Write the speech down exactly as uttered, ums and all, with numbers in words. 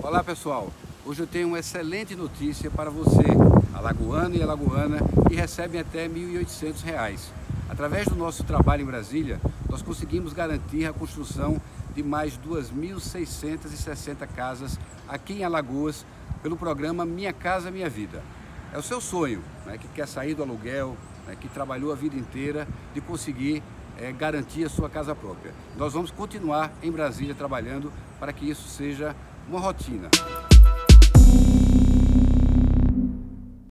Olá pessoal, hoje eu tenho uma excelente notícia para você, alagoano e alagoana, que recebem até mil e oitocentos reais. Através do nosso trabalho em Brasília, nós conseguimos garantir a construção de mais duas mil seiscentas e sessenta casas aqui em Alagoas pelo programa Minha Casa Minha Vida. É o seu sonho, né, que quer sair do aluguel, né, que trabalhou a vida inteira, de conseguir é, garantir a sua casa própria. Nós vamos continuar em Brasília trabalhando para que isso seja uma rotina.